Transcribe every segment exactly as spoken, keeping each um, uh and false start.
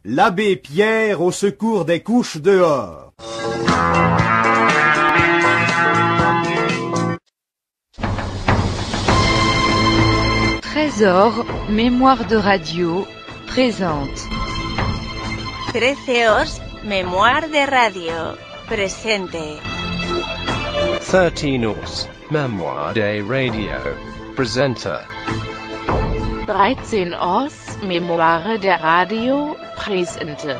l'abbé Pierre au secours des couches dehors. Trésor, mémoire de radio, présente. Treceos, mémoire de radio, presente. Thirteenos, mémoire de radio, presenta. dreizehn Os, Memoire der Radio, Presente.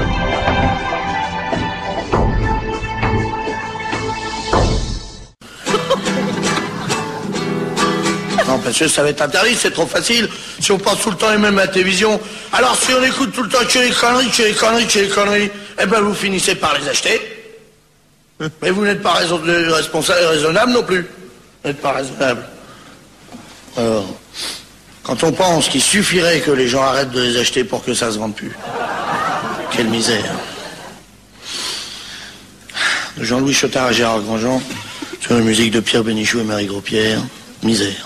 Non, parce que ça va être interdit, c'est trop facile. Si on passe tout le temps les mêmes à la télévision, alors si on écoute tout le temps que les conneries, que les conneries, que les conneries, eh ben vous finissez par les acheter. Mais vous n'êtes pas raison, responsable et raisonnable non plus. Vous n'êtes pas raisonnable. Alors... Quand on pense qu'il suffirait que les gens arrêtent de les acheter pour que ça se vende plus. Quelle misère. De Jean-Louis Chotard à Gérard Grandjean, sur la musique de Pierre Bénichou et Marie Gros-Pierre, misère.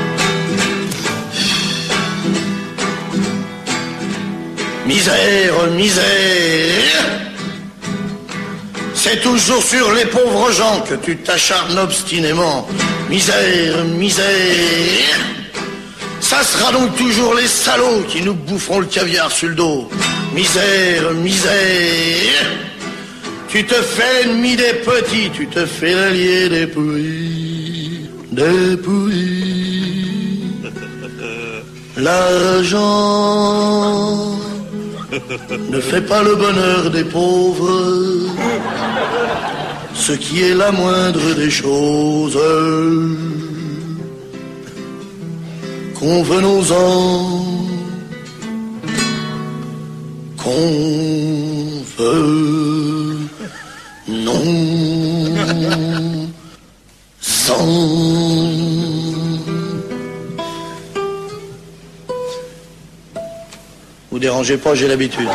Misère, misère. C'est toujours sur les pauvres gens que tu t'acharnes obstinément. Misère, misère. Ça sera donc toujours les salauds qui nous boufferont le caviar sur le dos. Misère, misère. Tu te fais l'ennemi des petits, tu te fais l'allié des pourris, des pourris. L'argent ne fait pas le bonheur des pauvres, ce qui est la moindre des choses. Convenons-en, convenons-en. Vous dérangez pas, j'ai l'habitude.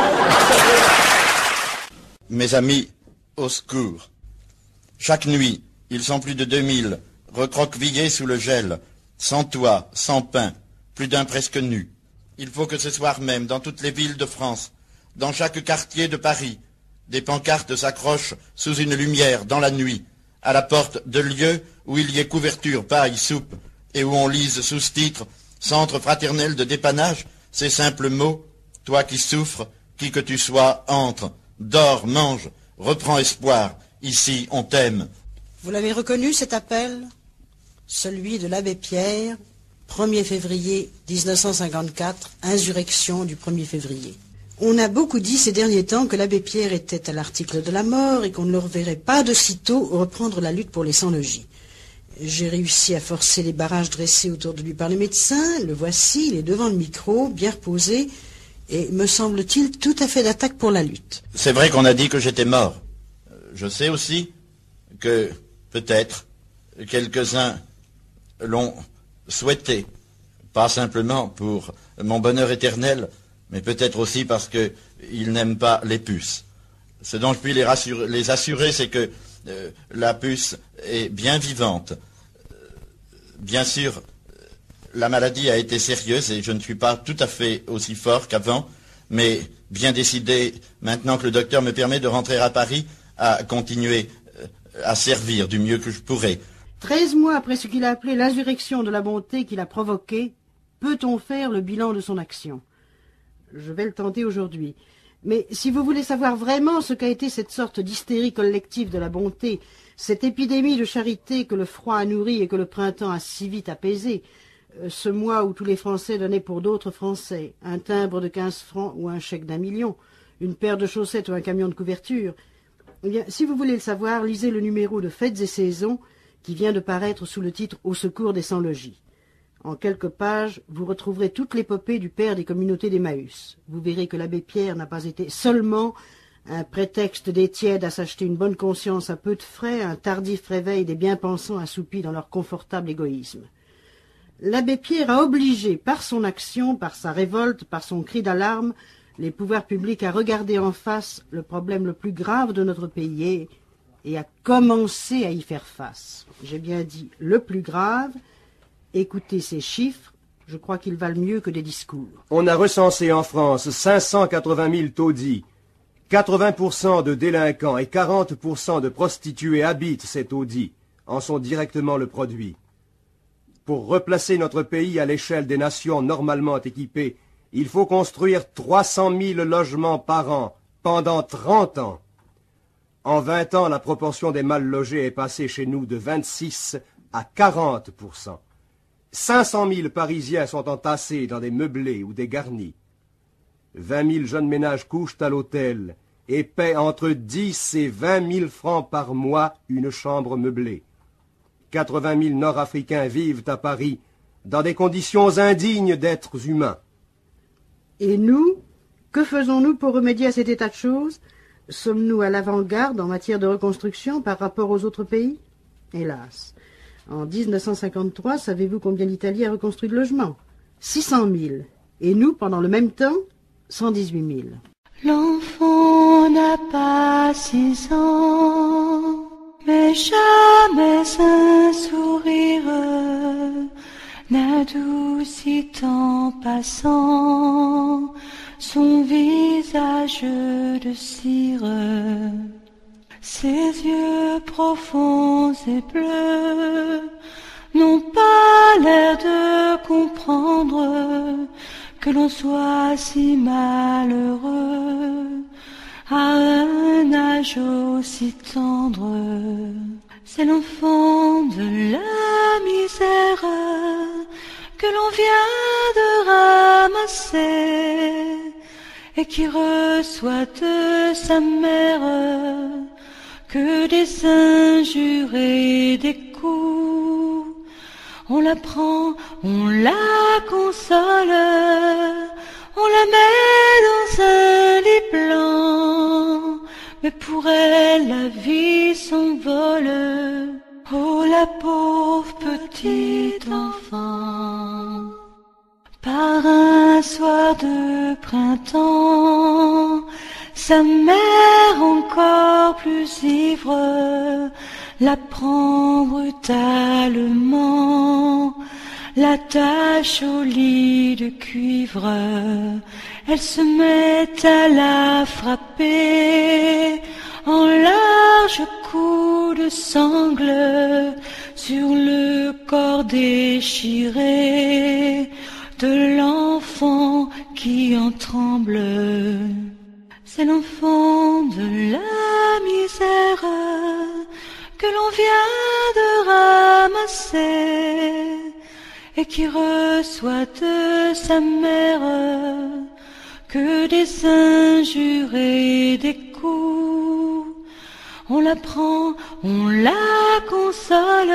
Mes amis, au secours. Chaque nuit, ils sont plus de deux mille, recroquevillés sous le gel. Sans toit, sans pain, plus d'un presque nu. Il faut que ce soir même, dans toutes les villes de France, dans chaque quartier de Paris, des pancartes s'accrochent sous une lumière dans la nuit, à la porte de lieux où il y ait couverture, paille, soupe, et où on lise sous ce titre « Centre fraternel de dépannage », ces simples mots « Toi qui souffres, qui que tu sois, entre, dors, mange, reprends espoir, ici on t'aime ». Vous l'avez reconnu cet appel ? Celui de l'abbé Pierre, premier février mille neuf cent cinquante-quatre, insurrection du premier février. On a beaucoup dit ces derniers temps que l'abbé Pierre était à l'article de la mort et qu'on ne le reverrait pas de sitôt reprendre la lutte pour les sans-logis. J'ai réussi à forcer les barrages dressés autour de lui par les médecins, le voici, il est devant le micro, bien reposé, et me semble-t-il tout à fait d'attaque pour la lutte. C'est vrai qu'on a dit que j'étais mort. Je sais aussi que, peut-être, quelques-uns l'ont souhaité, pas simplement pour mon bonheur éternel, mais peut-être aussi parce qu'ils n'aiment pas les puces. Ce dont je puis les, rassurer, les assurer, c'est que euh, la puce est bien vivante. Euh, bien sûr, la maladie a été sérieuse et je ne suis pas tout à fait aussi fort qu'avant, mais bien décidé, maintenant que le docteur me permet de rentrer à Paris, à continuer euh, à servir du mieux que je pourrai. Treize mois après ce qu'il a appelé l'insurrection de la bonté qu'il a provoquée, peut-on faire le bilan de son action? Je vais le tenter aujourd'hui. Mais si vous voulez savoir vraiment ce qu'a été cette sorte d'hystérie collective de la bonté, cette épidémie de charité que le froid a nourrie et que le printemps a si vite apaisée, ce mois où tous les Français donnaient pour d'autres Français un timbre de quinze francs ou un chèque d'un million, une paire de chaussettes ou un camion de couverture, eh bien, si vous voulez le savoir, lisez le numéro de Fêtes et Saisons qui vient de paraître sous le titre « Au secours des sans-logis ». En quelques pages, vous retrouverez toute l'épopée du père des communautés d'Emmaüs. Vous verrez que l'abbé Pierre n'a pas été seulement un prétexte des tièdes à s'acheter une bonne conscience à peu de frais, un tardif réveil des bien-pensants assoupis dans leur confortable égoïsme. L'abbé Pierre a obligé, par son action, par sa révolte, par son cri d'alarme, les pouvoirs publics à regarder en face le problème le plus grave de notre pays et à commencer à y faire face. J'ai bien dit le plus grave. Écoutez ces chiffres, Je crois qu'ils valent mieux que des discours. On a recensé en France cinq cent quatre-vingt mille taudis. quatre-vingts pour cent de délinquants et quarante pour cent de prostituées habitent ces taudis, en sont directement le produit. Pour replacer notre pays à l'échelle des nations normalement équipées, il faut construire trois cent mille logements par an, pendant trente ans. En vingt ans, la proportion des mal logés est passée chez nous de vingt-six à quarante pour cent. cinq cent mille Parisiens sont entassés dans des meublés ou des garnis. vingt mille jeunes ménages couchent à l'hôtel et paient entre dix et vingt mille francs par mois une chambre meublée. quatre-vingt mille Nord-Africains vivent à Paris dans des conditions indignes d'êtres humains. Et nous, que faisons-nous pour remédier à cet état de choses? Sommes-nous à l'avant-garde en matière de reconstruction par rapport aux autres pays? Hélas. En mille neuf cent cinquante-trois, savez-vous combien l'Italie a reconstruit de logements? six cent mille. Et nous, pendant le même temps, cent dix-huit mille. L'enfant n'a pas six ans, mais jamais un sourire n'adoucit en passant son visage de cire. Ses yeux profonds et bleus n'ont pas l'air de comprendre que l'on soit si malheureux à un âge aussi tendre. C'est l'enfant de la misère que l'on vient de ramasser et qui reçoit de sa mère que des injures et des coups. On la prend, on la console, on la met dans un lit blanc, mais pour elle la vie s'envole. Oh la pauvre petite enfant. Par un soir de printemps, sa mère encore plus ivre la prend brutalement, l'attache au lit de cuivre. Elle se met à la frapper en larges coups de sangle sur le corps déchiré de l'enfant qui en tremble. C'est l'enfant de la misère que l'on vient de ramasser et qui reçoit de sa mère que des injures et des coups. On la prend, on la console,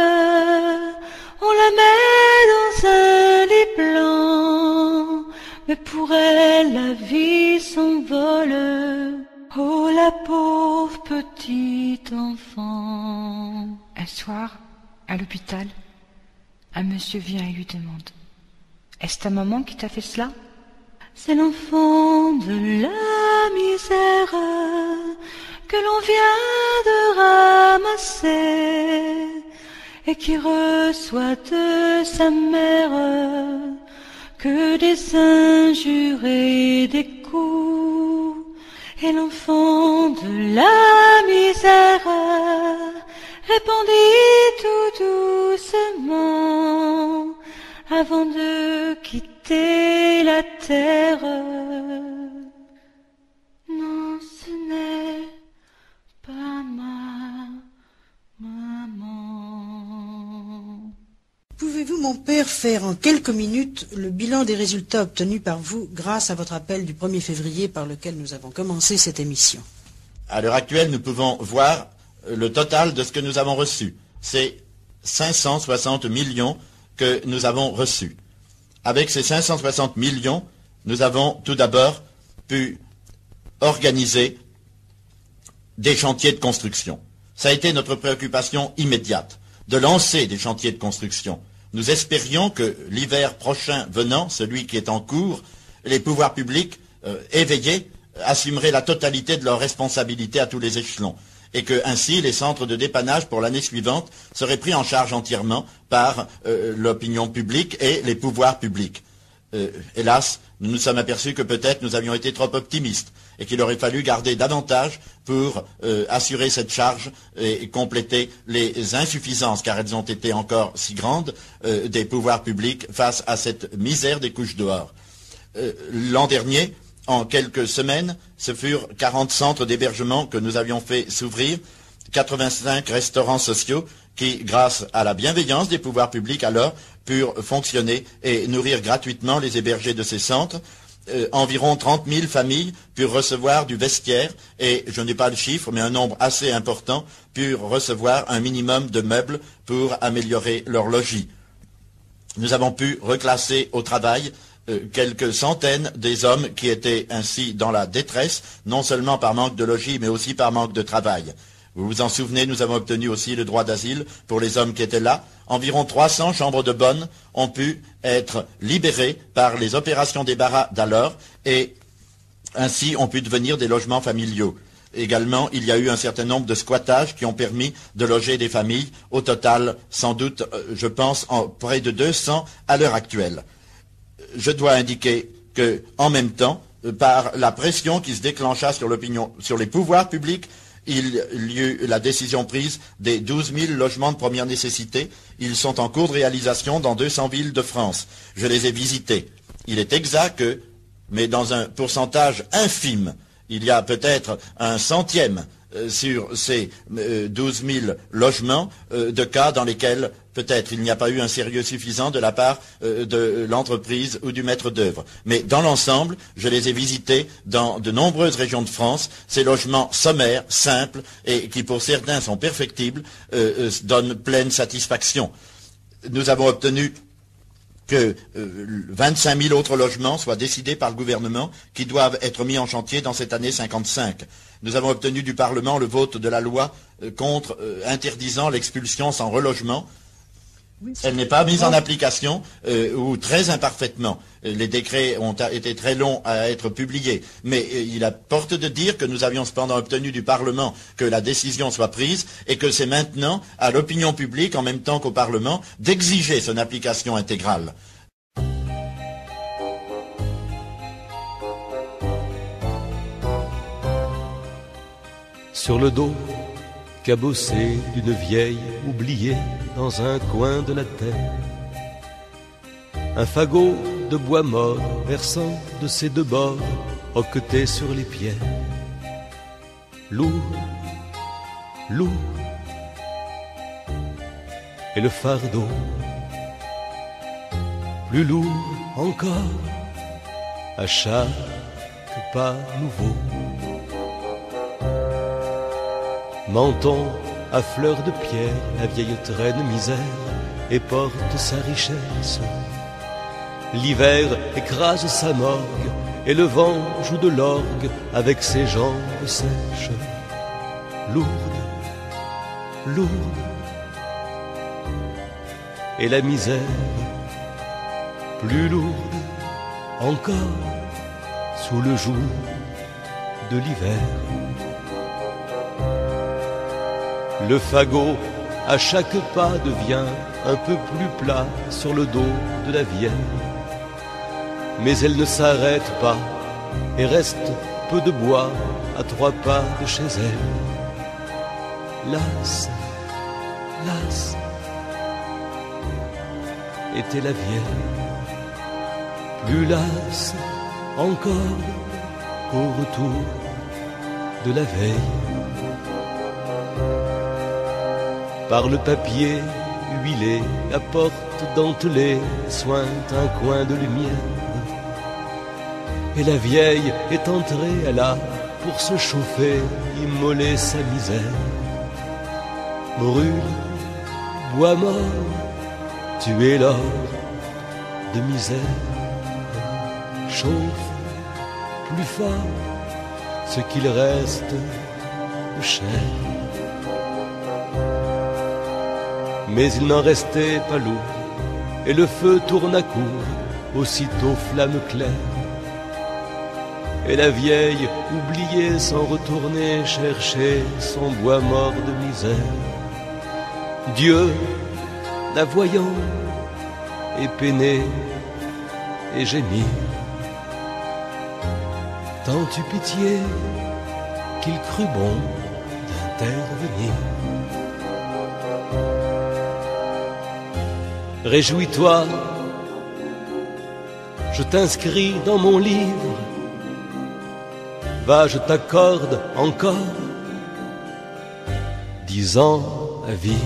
on la met dans un lit blanc, mais pour elle la vie s'envole. Oh la pauvre petite enfant. Un soir, à l'hôpital, un monsieur vient et lui demande: est-ce ta maman qui t'a fait cela? C'est l'enfant de la misère que l'on vient de ramasser et qui reçoit de sa mère que des injures et des coups. Et l'enfant de la misère répondit tout doucement avant de quitter la terre: non, ce n'est pas ma maman. Pouvez-vous, mon père, faire en quelques minutes le bilan des résultats obtenus par vous grâce à votre appel du premier février par lequel nous avons commencé cette émission? À l'heure actuelle, nous pouvons voir le total de ce que nous avons reçu. C'est cinq cent soixante millions que nous avons reçus. Avec ces cinq cent soixante millions, nous avons tout d'abord pu organiser des chantiers de construction. Ça a été notre préoccupation immédiate, de lancer des chantiers de construction. Nous espérions que l'hiver prochain venant, celui qui est en cours, les pouvoirs publics euh, éveillés assumeraient la totalité de leurs responsabilités à tous les échelons. et que ainsi les centres de dépannage pour l'année suivante seraient pris en charge entièrement par euh, l'opinion publique et les pouvoirs publics. Euh, hélas, nous nous sommes aperçus que peut-être nous avions été trop optimistes et qu'il aurait fallu garder davantage pour euh, assurer cette charge et, et compléter les insuffisances, car elles ont été encore si grandes, euh, des pouvoirs publics face à cette misère des couches dehors. Euh, l'an dernier, en quelques semaines, ce furent quarante centres d'hébergement que nous avions fait s'ouvrir, quatre-vingt-cinq restaurants sociaux qui, grâce à la bienveillance des pouvoirs publics alors, purent fonctionner et nourrir gratuitement les hébergés de ces centres. Euh, environ trente mille familles purent recevoir du vestiaire et, je n'ai pas le chiffre, mais un nombre assez important purent recevoir un minimum de meubles pour améliorer leur logis. Nous avons pu reclasser au travail euh, quelques centaines des hommes qui étaient ainsi dans la détresse, non seulement par manque de logis, mais aussi par manque de travail. Vous vous en souvenez, nous avons obtenu aussi le droit d'asile pour les hommes qui étaient là. Environ trois cents chambres de bonne ont pu être libérées par les opérations débarras d'alors et ainsi ont pu devenir des logements familiaux. Également, il y a eu un certain nombre de squattages qui ont permis de loger des familles. Au total, sans doute, je pense, en près de deux cents à l'heure actuelle. Je dois indiquer que, en même temps, par la pression qui se déclencha sur l'opinion, sur les pouvoirs publics, il y eut la décision prise des douze mille logements de première nécessité. Ils sont en cours de réalisation dans deux cents villes de France. Je les ai visités. Il est exact que, mais dans un pourcentage infime, il y a peut-être un centième euh, sur ces euh, douze mille logements euh, de cas dans lesquels peut-être il n'y a pas eu un sérieux suffisant de la part euh, de l'entreprise ou du maître d'œuvre. Mais dans l'ensemble, je les ai visités dans de nombreuses régions de France, ces logements sommaires, simples, et qui pour certains sont perfectibles, euh, euh, donnent pleine satisfaction. Nous avons obtenu que euh, vingt-cinq mille autres logements soient décidés par le gouvernement qui doivent être mis en chantier dans cette année cinquante-cinq. Nous avons obtenu du Parlement le vote de la loi euh, contre euh, interdisant l'expulsion sans relogement. Elle n'est pas mise en application euh, ou très imparfaitement. Les décrets ont été très longs à être publiés. Mais euh, il importe de dire que nous avions cependant obtenu du Parlement que la décision soit prise et que c'est maintenant à l'opinion publique, en même temps qu'au Parlement, d'exiger son application intégrale. Sur le dos cabossé d'une vieille oubliée dans un coin de la terre, un fagot de bois mort versant de ses deux bords, hoqueté sur les pierres. Lourd, lourd, et le fardeau, plus lourd encore, à chaque pas nouveau. Menton à fleur de pierre, la vieille traîne misère et porte sa richesse. L'hiver écrase sa morgue et le vent joue de l'orgue avec ses jambes sèches. Lourde, lourde, et la misère plus lourde encore sous le joug de l'hiver. Le fagot, à chaque pas, devient un peu plus plat sur le dos de la vieille. Mais elle ne s'arrête pas et reste peu de bois à trois pas de chez elle. Lasse, lasse, était la vieille. Plus lasse encore au retour de la veille. Par le papier huilé, la porte dentelée sointe un coin de lumière. Et la vieille est entrée, elle a, pour se chauffer, immolé sa misère. Brûle, bois mort, tuer l'or de misère. Chauffe plus fort ce qu'il reste de chair. Mais il n'en restait pas lourd, et le feu tourne à court, aussitôt flamme claire. et la vieille, oubliée, sans retourner chercher son bois mort de misère. Dieu, la voyant, est peiné et gémit. Tant eut pitié qu'il crut bon d'intervenir. Réjouis-toi, je t'inscris dans mon livre. Va, je t'accorde encore dix ans à vivre.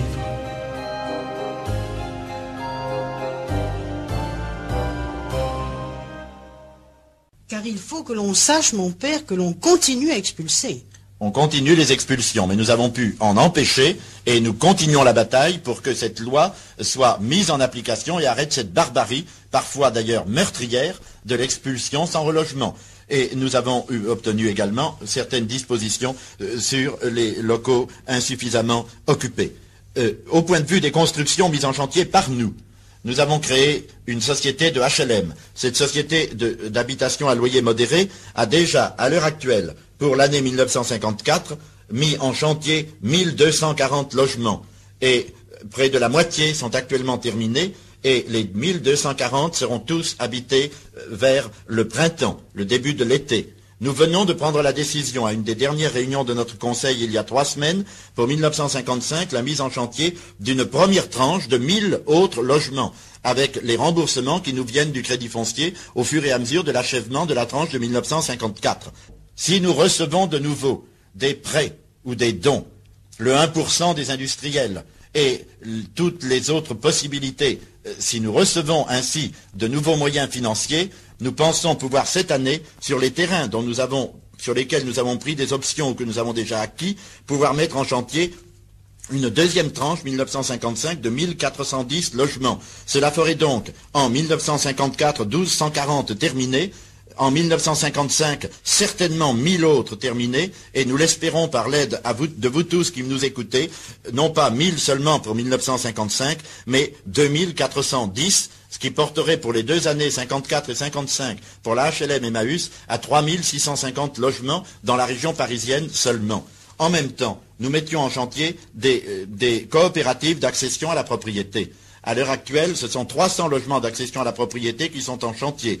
Car il faut que l'on sache, mon père, que l'on continue à expulser. On continue les expulsions, mais nous avons pu en empêcher et nous continuons la bataille pour que cette loi soit mise en application et arrête cette barbarie, parfois d'ailleurs meurtrière, de l'expulsion sans relogement. Et nous avons eu, obtenu également certaines dispositions euh, sur les locaux insuffisamment occupés. Euh, au point de vue des constructions mises en chantier par nous, nous avons créé une société de H L M. Cette société d'habitation à loyer modéré a déjà, à l'heure actuelle, pour l'année mille neuf cent cinquante-quatre, mis en chantier mille deux cent quarante logements. Et près de la moitié sont actuellement terminés et les mille deux cent quarante seront tous habités vers le printemps, le début de l'été. Nous venons de prendre la décision à une des dernières réunions de notre conseil il y a trois semaines, pour mille neuf cent cinquante-cinq, la mise en chantier d'une première tranche de mille autres logements, avec les remboursements qui nous viennent du crédit foncier au fur et à mesure de l'achèvement de la tranche de mille neuf cent cinquante-quatre. Si nous recevons de nouveau des prêts ou des dons, le un pour cent des industriels et toutes les autres possibilités, si nous recevons ainsi de nouveaux moyens financiers, nous pensons pouvoir cette année, sur les terrains dont nous avons, sur lesquels nous avons pris des options ou que nous avons déjà acquis, pouvoir mettre en chantier une deuxième tranche mille neuf cent cinquante-cinq de mille quatre cent dix logements. Cela ferait donc en mille neuf cent cinquante-quatre douze cent quarante terminés, en mille neuf cent cinquante-cinq certainement mille autres terminés, et nous l'espérons par l'aide à vous, de vous tous qui nous écoutez, non pas mille seulement pour mille neuf cent cinquante-cinq, mais deux mille quatre cent dix, ce qui porterait pour les deux années cinquante-quatre et cinquante-cinq pour la H L M Emmaüs à trois mille six cent cinquante logements dans la région parisienne seulement. En même temps, nous mettions en chantier des, euh, des coopératives d'accession à la propriété. À l'heure actuelle, ce sont trois cents logements d'accession à la propriété qui sont en chantier.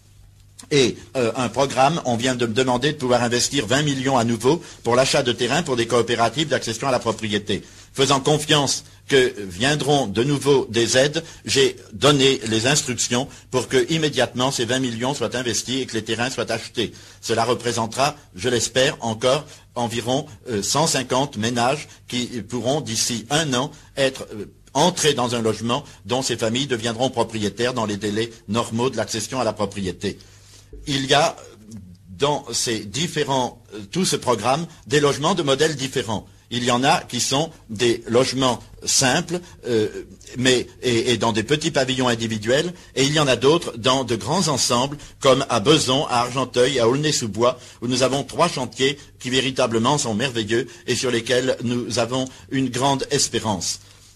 Et euh, un programme, on vient de me demander de pouvoir investir vingt millions à nouveau pour l'achat de terrain pour des coopératives d'accession à la propriété. Faisant confiance que viendront de nouveau des aides, j'ai donné les instructions pour que immédiatement ces vingt millions soient investis et que les terrains soient achetés. Cela représentera, je l'espère, encore environ euh, cent cinquante ménages qui pourront d'ici un an être euh, entrés dans un logement dont ces familles deviendront propriétaires dans les délais normaux de l'accession à la propriété. Il y a dans ces différents, euh, tout ce programme, des logements de modèles différents. Il y en a qui sont des logements simples, euh, mais et, et dans des petits pavillons individuels, et il y en a d'autres dans de grands ensembles, comme à Besançon, à Argenteuil, à Aulnay-sous-Bois, où nous avons trois chantiers qui véritablement sont merveilleux et sur lesquels nous avons une grande espérance.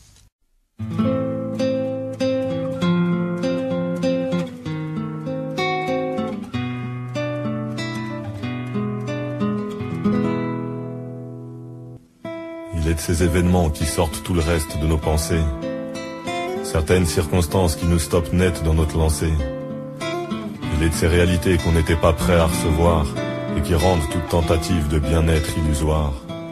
Il est de ces événements qui sortent tout le reste de nos pensées. Certaines circonstances qui nous stoppent net dans notre lancée. Il est de ces réalités qu'on n'était pas prêt à recevoir et qui rendent toute tentative de bien-être illusoire.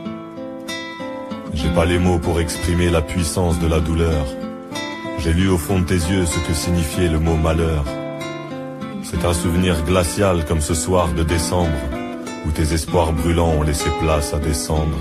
J'ai pas les mots pour exprimer la puissance de la douleur. J'ai lu au fond de tes yeux ce que signifiait le mot malheur. C'est un souvenir glacial comme ce soir de décembre, où tes espoirs brûlants ont laissé place à des cendres.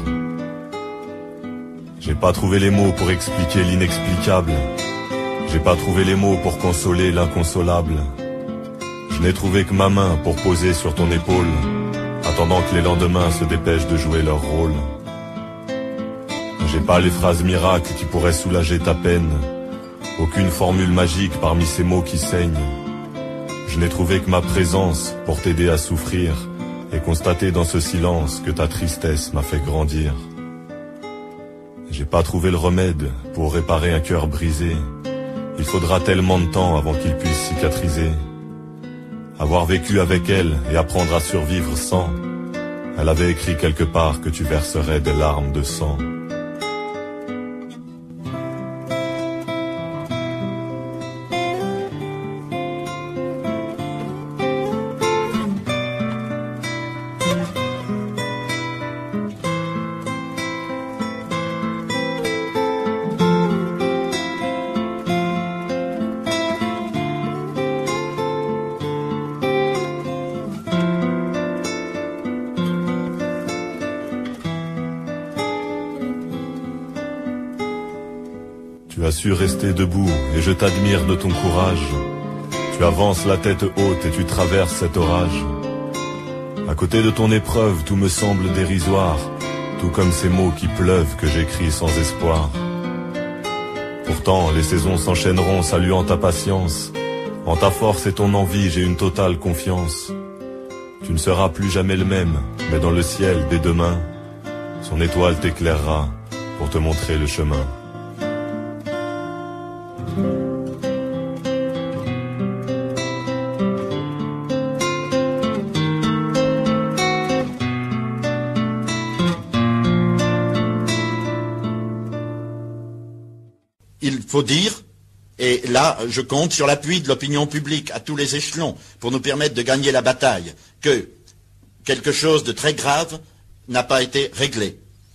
J'ai pas trouvé les mots pour expliquer l'inexplicable. J'ai pas trouvé les mots pour consoler l'inconsolable. Je n'ai trouvé que ma main pour poser sur ton épaule, attendant que les lendemains se dépêchent de jouer leur rôle. J'ai pas les phrases miracles qui pourraient soulager ta peine, aucune formule magique parmi ces mots qui saignent. Je n'ai trouvé que ma présence pour t'aider à souffrir et constater dans ce silence que ta tristesse m'a fait grandir. J'ai pas trouvé le remède pour réparer un cœur brisé. Il faudra tellement de temps avant qu'il puisse cicatriser. avoir vécu avec elle et apprendre à survivre sans. Elle avait écrit quelque part que tu verserais des larmes de sang. Tu as su rester debout et je t'admire de ton courage. Tu avances la tête haute et tu traverses cet orage. À côté de ton épreuve, tout me semble dérisoire, tout comme ces mots qui pleuvent que j'écris sans espoir. Pourtant, les saisons s'enchaîneront saluant ta patience. En ta force et ton envie, j'ai une totale confiance. Tu ne seras plus jamais le même, mais dans le ciel, dès demain, son étoile t'éclairera pour te montrer le chemin. Il faut dire, et là je compte sur l'appui de l'opinion publique à tous les échelons pour nous permettre de gagner la bataille, que quelque chose de très grave n'a pas été réglé.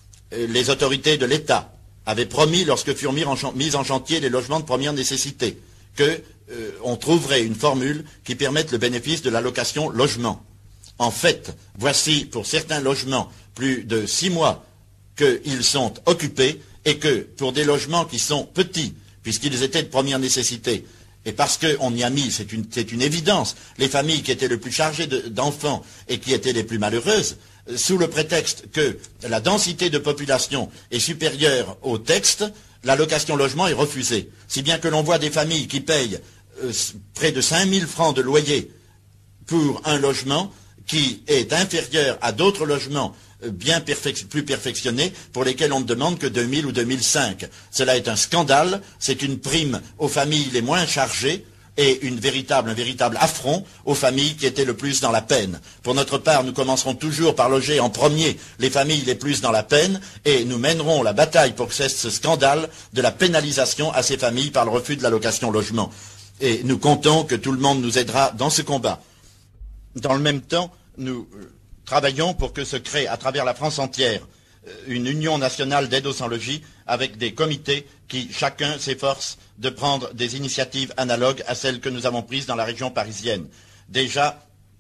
Les autorités de l'État avaient promis, lorsque furent mis en, mis en chantier les logements de première nécessité, qu'on euh, trouverait une formule qui permette le bénéfice de l'allocation logement. En fait, voici pour certains logements plus de six mois qu'ils sont occupés et que pour des logements qui sont petits, puisqu'ils étaient de première nécessité, et parce qu'on y a mis, c'est une, c'est une évidence, les familles qui étaient les plus chargées de, d'enfants et qui étaient les plus malheureuses, sous le prétexte que la densité de population est supérieure au texte, l'allocation logement est refusée. Si bien que l'on voit des familles qui payent euh, près de cinq mille francs de loyer pour un logement qui est inférieur à d'autres logements bien perfec- plus perfectionnés pour lesquels on ne demande que deux mille ou deux mille cinq. Cela est un scandale, c'est une prime aux familles les moins chargées et une véritable, un véritable affront aux familles qui étaient le plus dans la peine. Pour notre part, nous commencerons toujours par loger en premier les familles les plus dans la peine et nous mènerons la bataille pour que cesse ce scandale de la pénalisation à ces familles par le refus de l'allocation logement. Et nous comptons que tout le monde nous aidera dans ce combat. Dans le même temps, nous travaillons pour que se crée à travers la France entière une union nationale d'aide aux sans-logis avec des comités qui chacun s'efforce de prendre des initiatives analogues à celles que nous avons prises dans la région parisienne. Déjà,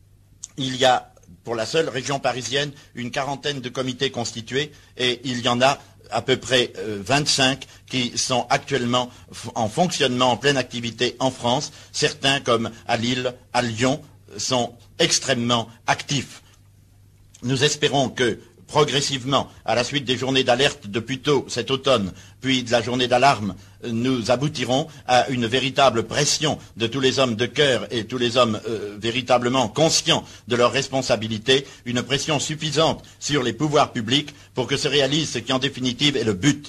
il y a pour la seule région parisienne une quarantaine de comités constitués et il y en a à peu près euh, vingt-cinq qui sont actuellement en fonctionnement, en pleine activité en France. Certains, comme à Lille, à Lyon, sont extrêmement actifs. Nous espérons que, progressivement, à la suite des journées d'alerte de plus tôt cet automne, puis de la journée d'alarme, nous aboutirons à une véritable pression de tous les hommes de cœur et tous les hommes euh, véritablement conscients de leurs responsabilités, une pression suffisante sur les pouvoirs publics pour que se réalise ce qui en définitive est le but.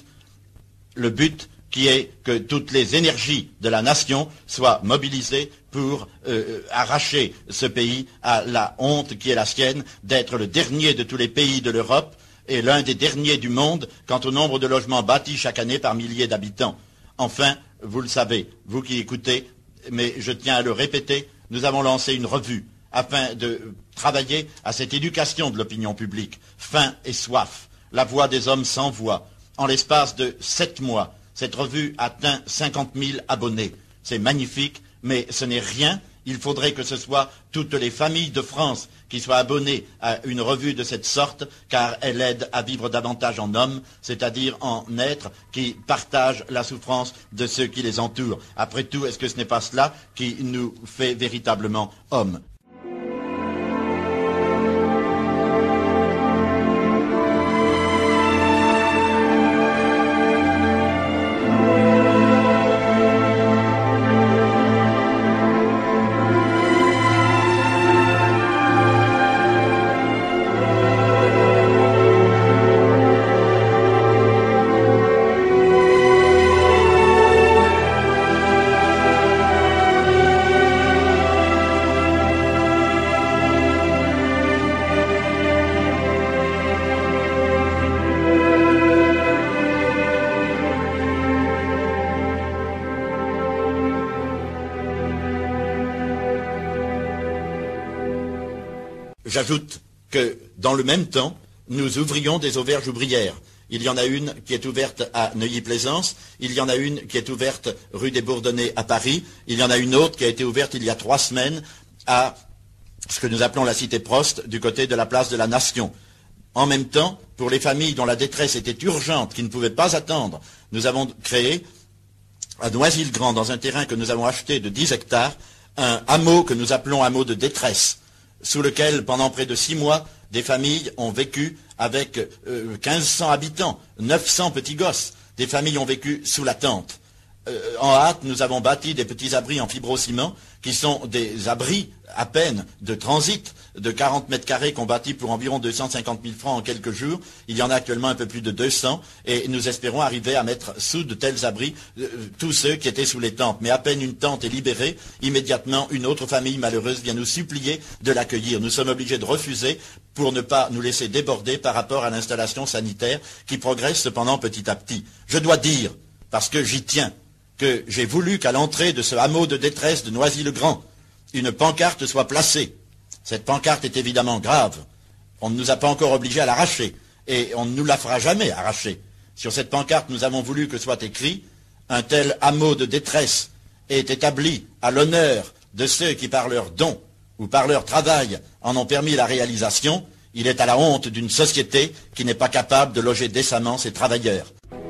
Le but qui est que toutes les énergies de la nation soient mobilisées pour euh, arracher ce pays à la honte qui est la sienne d'être le dernier de tous les pays de l'Europe et l'un des derniers du monde quant au nombre de logements bâtis chaque année par milliers d'habitants. Enfin, vous le savez, vous qui écoutez, mais je tiens à le répéter, nous avons lancé une revue afin de travailler à cette éducation de l'opinion publique. Faim et soif, la voix des hommes sans voix. En l'espace de sept mois, cette revue atteint cinquante mille abonnés. C'est magnifique, mais ce n'est rien. Il faudrait que ce soit toutes les familles de France qui soient abonnées à une revue de cette sorte, car elle aide à vivre davantage en hommes, c'est-à-dire en êtres qui partagent la souffrance de ceux qui les entourent. Après tout, est-ce que ce n'est pas cela qui nous fait véritablement hommes ? J'ajoute que, dans le même temps, nous ouvrions des auberges ouvrières. Il y en a une qui est ouverte à Neuilly-Plaisance, il y en a une qui est ouverte rue des Bourdonnais à Paris, il y en a une autre qui a été ouverte il y a trois semaines à ce que nous appelons la cité Prost, du côté de la place de la Nation. En même temps, pour les familles dont la détresse était urgente, qui ne pouvaient pas attendre, nous avons créé, à Noisy-le-Grand, dans un terrain que nous avons acheté de dix hectares, un hameau que nous appelons hameau de détresse, sous lequel, pendant près de six mois, des familles ont vécu avec euh, quinze cents habitants, neuf cents petits gosses. Des familles ont vécu sous la tente. Euh, en hâte, nous avons bâti des petits abris en fibrociment qui sont des abris à peine de transit de quarante mètres carrés qu'on bâtit pour environ deux cent cinquante mille francs en quelques jours. Il y en a actuellement un peu plus de deux cents et nous espérons arriver à mettre sous de tels abris euh, tous ceux qui étaient sous les tentes. Mais à peine une tente est libérée, immédiatement une autre famille malheureuse vient nous supplier de l'accueillir. Nous sommes obligés de refuser pour ne pas nous laisser déborder par rapport à l'installation sanitaire qui progresse cependant petit à petit. Je dois dire, parce que j'y tiens, que j'ai voulu qu'à l'entrée de ce hameau de détresse de Noisy-le-Grand, une pancarte soit placée. Cette pancarte est évidemment grave. On ne nous a pas encore obligés à l'arracher, et on ne nous la fera jamais arracher. Sur cette pancarte, nous avons voulu que soit écrit « Un tel hameau de détresse est établi à l'honneur de ceux qui, par leur don ou par leur travail, en ont permis la réalisation. Il est à la honte d'une société qui n'est pas capable de loger décemment ses travailleurs. »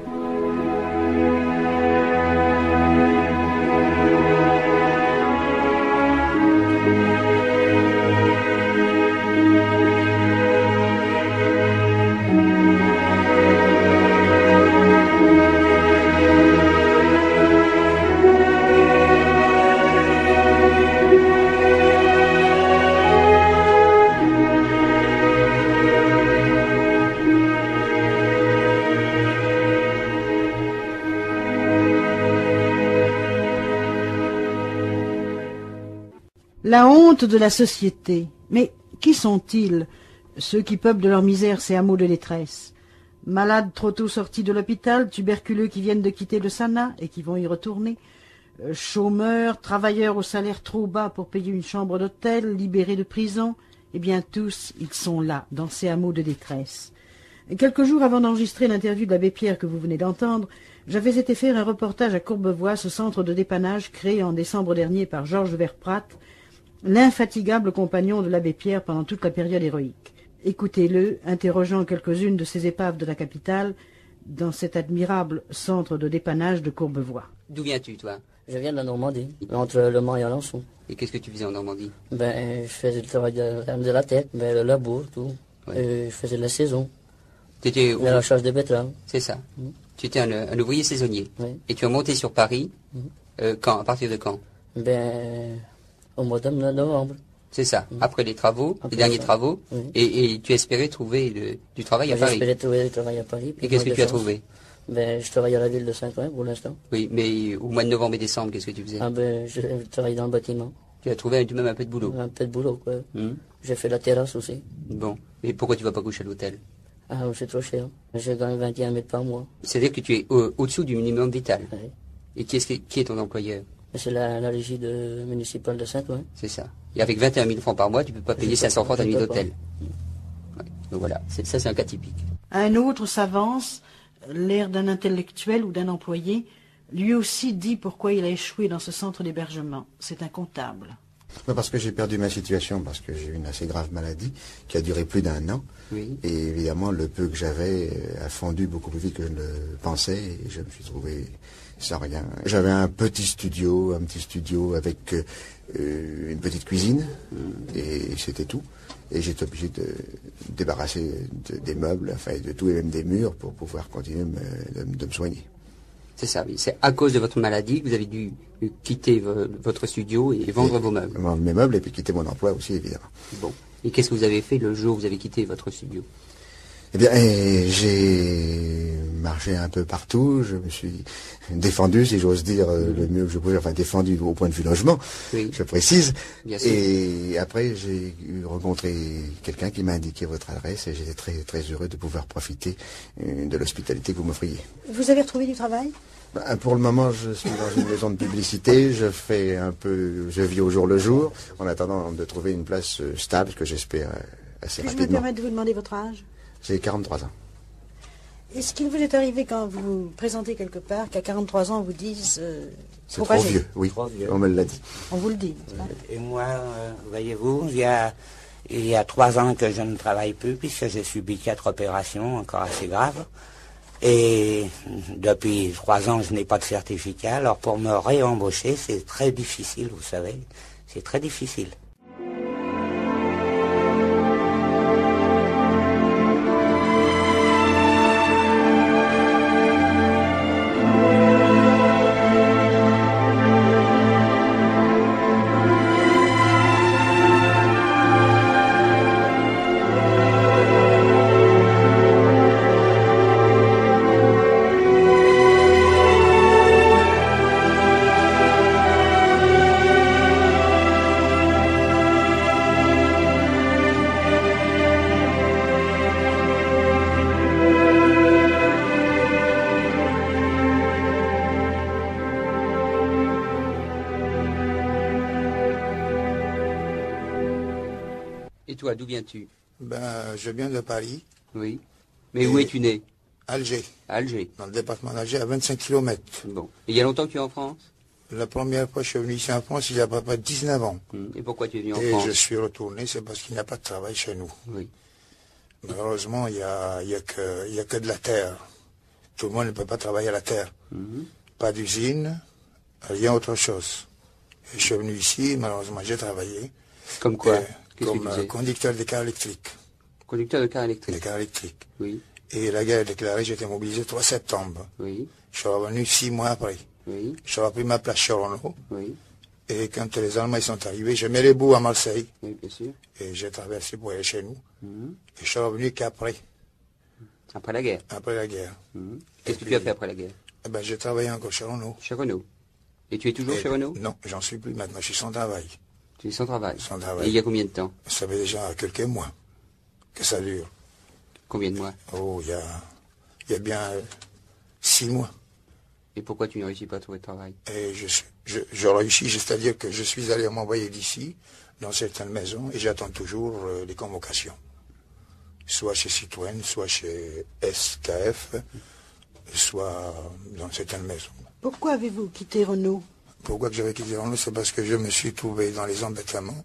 La honte de la société. Mais qui sont-ils, ceux qui peuplent de leur misère ces hameaux de détresse? Malades trop tôt sortis de l'hôpital, tuberculeux qui viennent de quitter le Sanat et qui vont y retourner, euh, chômeurs, travailleurs au salaire trop bas pour payer une chambre d'hôtel, libérés de prison, eh bien tous, ils sont là, dans ces hameaux de détresse. Quelques jours avant d'enregistrer l'interview de l'abbé Pierre que vous venez d'entendre, j'avais été faire un reportage à Courbevoie, ce centre de dépannage créé en décembre dernier par Georges Verprat, l'infatigable compagnon de l'abbé Pierre pendant toute la période héroïque. Écoutez-le, interrogeant quelques-unes de ces épaves de la capitale, dans cet admirable centre de dépannage de Courbevoie. D'où viens-tu, toi? Je viens de la Normandie, entre Le Mans et Alençon. Et qu'est-ce que tu faisais en Normandie? Ben, je faisais le travail de, de la terre, ben, le labour, tout. Ouais. Et je faisais la saison. Tu étais au... la charge des betteraves. C'est ça. Mmh. Tu étais un, un ouvrier saisonnier. Oui. Et tu as monté sur Paris, mmh. euh, quand, à partir de quand? Ben, au mois de novembre. C'est ça, mmh. après les travaux, après les derniers ça. travaux, oui. et, et tu espérais trouver le, du travail à ben, Paris. J'espérais trouver du travail à Paris. Et qu'est-ce que tu as trouvé? Ben, je travaille à la ville de Saint-Ouen pour l'instant. Oui, mais au mois de novembre et décembre, qu'est-ce que tu faisais? Ah ben, je, je travaillais dans le bâtiment. Tu as trouvé du même un peu de boulot? Un peu de boulot, quoi. Mmh. J'ai fait la terrasse aussi. Bon, et pourquoi tu vas pas coucher à l'hôtel? Ah, c'est trop cher. Je gagne vingt et un mille par mois. C'est-à-dire que tu es au, au-dessous du minimum vital? Oui. Et qui est, qui est ton employeur? C'est la, la régie de, municipale de Saint-Ouen. C'est ça. Et avec vingt et un mille francs par mois, tu peux pas payer cinq cents francs ta nuit d'hôtel. Ouais. Donc voilà, c'est, ça c'est un cas typique. Un autre s'avance, l'air d'un intellectuel ou d'un employé, lui aussi dit pourquoi il a échoué dans ce centre d'hébergement. C'est un comptable. Parce que j'ai perdu ma situation, parce que j'ai eu une assez grave maladie qui a duré plus d'un an. Oui. Et évidemment, le peu que j'avais a fondu beaucoup plus vite que je ne le pensais et je me suis trouvé sans rien. J'avais un petit studio, un petit studio avec euh, une petite cuisine mmh. et c'était tout. Et j'étais obligé de débarrasser de, des meubles, enfin de tout et même des murs pour pouvoir continuer me, de, de me soigner. C'est ça, oui. C'est à cause de votre maladie que vous avez dû quitter vo- votre studio et vendre et, vos meubles. Vendre mes meubles et puis quitter mon emploi aussi, évidemment. Bon. Et qu'est-ce que vous avez fait le jour où vous avez quitté votre studio? Eh bien, eh, j'ai marché un peu partout, je me suis défendu, si j'ose dire, euh, le mieux que je pouvais, enfin défendu au point de vue logement, oui. je précise. Bien sûr. Et après, j'ai eu rencontré quelqu'un qui m'a indiqué votre adresse et j'étais très, très heureux de pouvoir profiter euh, de l'hospitalité que vous m'offriez. Vous avez retrouvé du travail? Ben, pour le moment, je suis dans une maison de publicité, je fais un peu, je vis au jour le jour, en attendant de trouver une place euh, stable, que j'espère euh, assez Puis-je me rapidement. permettre de vous demander votre âge? J'ai quarante-trois ans. Est-ce qu'il vous est arrivé quand vous vous présentez quelque part qu'à quarante-trois ans on vous dise euh, C'est trop vieux, oui, on me l'a dit. On vous le dit, n'est-ce pas? Et moi, euh, voyez-vous, il y a, il y a trois ans que je ne travaille plus puisque j'ai subi quatre opérations encore assez graves. Et depuis trois ans, je n'ai pas de certificat. Alors pour me réembaucher, c'est très difficile, vous savez. C'est très difficile. Toi, d'où viens-tu? Ben, je viens de Paris. Oui. Mais où es-tu né? Alger. Alger. Dans le département d'Alger, à vingt-cinq kilomètres. Bon. Et il y a longtemps que tu es en France? La première fois que je suis venu ici en France, il y a à peu près dix-neuf ans. Et pourquoi tu es venu en Et France? je suis retourné, c'est parce qu'il n'y a pas de travail chez nous. Oui. Malheureusement, il n'y a, il y a, que, il y a que de la terre. Tout le monde ne peut pas travailler à la terre. Mm-hmm. Pas d'usine, rien autre chose. Et je suis venu ici, malheureusement, j'ai travaillé. Comme quoi? Et, comme euh, conducteur de car électrique. Conducteur de car électrique. De car électrique. Oui. Et la guerre est déclarée, j'étais mobilisé le trois septembre. Oui. Je suis revenu six mois après. Oui. J'ai repris ma place chez Renault. Oui. Et quand les Allemands sont arrivés, je mets les bouts à Marseille. Oui, bien sûr. Et j'ai traversé pour aller chez nous. Mm-hmm. Et je suis revenu qu'après. Après la guerre? Après la guerre. Mm-hmm. Qu'est-ce que tu as fait après la guerre? Eh ben, j'ai travaillé encore chez Renault. Chez Renault. Et tu es toujours et chez Renault? Non, j'en suis plus maintenant, je suis sans travail. Tu es sans travail? Sans travail. Et il y a combien de temps? Ça fait déjà quelques mois que ça dure. Combien de mois? Oh, il y a, il y a bien euh, six mois. Et pourquoi tu ne réussis pas à trouver de travail? Et je, je, je réussis, c'est-à-dire que je suis allé m'envoyer d'ici, dans certaines maisons, et j'attends toujours euh, les convocations. Soit chez Citroën, soit chez S K F, soit dans certaines maisons. Pourquoi avez-vous quitté Renault? Pourquoi que j'avais quitté Renault? C'est parce que je me suis trouvé dans les embêtements.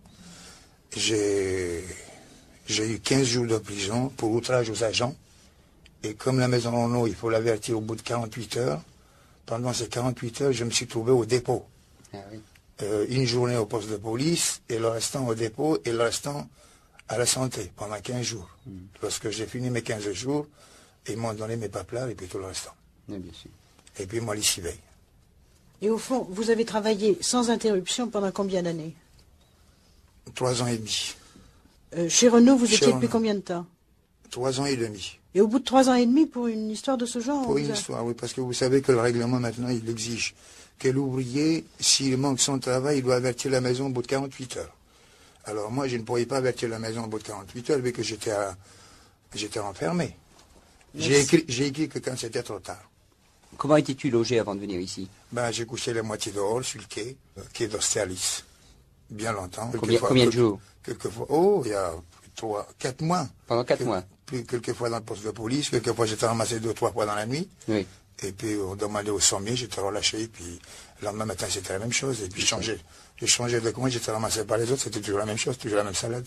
J'ai j'ai eu quinze jours de prison pour outrage aux agents. Et comme la maison Renault, il faut l'avertir au bout de quarante-huit heures, pendant ces quarante-huit heures, je me suis trouvé au dépôt. Ah oui. euh, une journée au poste de police, et le restant au dépôt, et le restant à la santé, pendant quinze jours. Mm. Lorsque j'ai fini mes quinze jours, ils m'ont donné mes papiers et puis tout le restant. Oui, bien sûr. Et puis moi, l'ici veille. Et au fond, vous avez travaillé sans interruption pendant combien d'années? Trois ans et demi. Euh, chez Renault, vous Chez étiez Renault. depuis combien de temps? Trois ans et demi. Et au bout de trois ans et demi, pour une histoire de ce genre? Pour vous une a- histoire, oui, parce que vous savez que le règlement maintenant, il exige que l'ouvrier, s'il manque son travail, il doit avertir la maison au bout de quarante-huit heures. Alors moi, je ne pourrais pas avertir la maison au bout de quarante-huit heures, vu que j'étais à- j'étais enfermé. J'ai écrit, j'ai écrit que quand c'était trop tard. Comment étais-tu logé avant de venir ici? Ben, j'ai couché la moitié dehors, sur le quai, le quai d'Austerlitz, bien longtemps. Combien, Quelquefois- combien de jours? Quelquefois, oh, il y a trois, quatre mois. Pendant quatre Quel- mois? Plus, quelquefois dans le poste de police, quelquefois j'étais ramassé deux, trois fois dans la nuit. Oui. Et puis on demandait au sommier, j'étais relâché, et puis le lendemain matin c'était la même chose, et puis je changeais, je changeais de coin, j'étais ramassé par les autres, c'était toujours la même chose, toujours la même salade.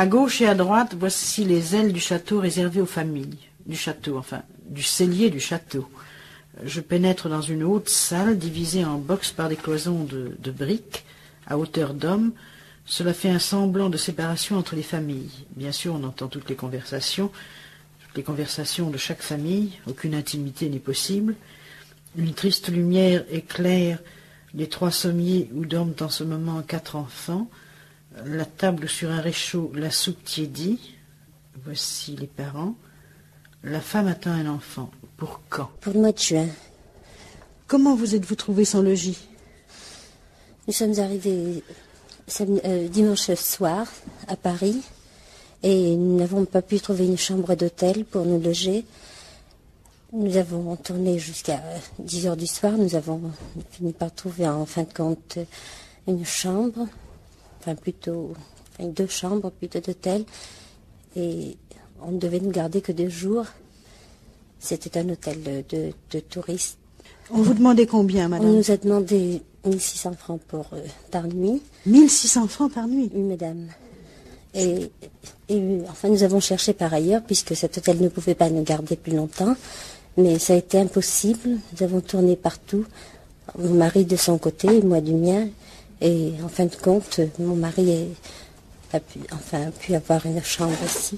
À gauche et à droite, voici les ailes du château réservées aux familles. Du château, enfin, du cellier du château. Je pénètre dans une haute salle divisée en boxes par des cloisons de, de briques, à hauteur d'homme. Cela fait un semblant de séparation entre les familles. Bien sûr, on entend toutes les conversations, toutes les conversations de chaque famille. Aucune intimité n'est possible. Une triste lumière éclaire les trois sommiers où dorment en ce moment quatre enfants. La table sur un réchaud, la soupe tiédie. Voici les parents. La femme attend un enfant. Pour quand? Pour le mois de juin. Comment vous êtes-vous trouvé sans logis? Nous sommes arrivés samedi, euh, dimanche soir à Paris et nous n'avons pas pu trouver une chambre d'hôtel pour nous loger. Nous avons tourné jusqu'à dix heures du soir. Nous avons fini par trouver en fin de compte une chambre, enfin plutôt enfin, deux chambres plutôt d'hôtel. Et on ne devait nous garder que deux jours. C'était un hôtel de, de, de touristes. On vous demandait combien, madame? On nous a demandé mille six cents francs pour, euh, par nuit. mille six cents francs par nuit? Oui, madame. Et, et enfin, nous avons cherché par ailleurs, puisque cet hôtel ne pouvait pas nous garder plus longtemps. Mais ça a été impossible. Nous avons tourné partout. Mon mari de son côté, moi du mien. Et en fin de compte, mon mari est, a pu, enfin, a pu avoir une chambre ici.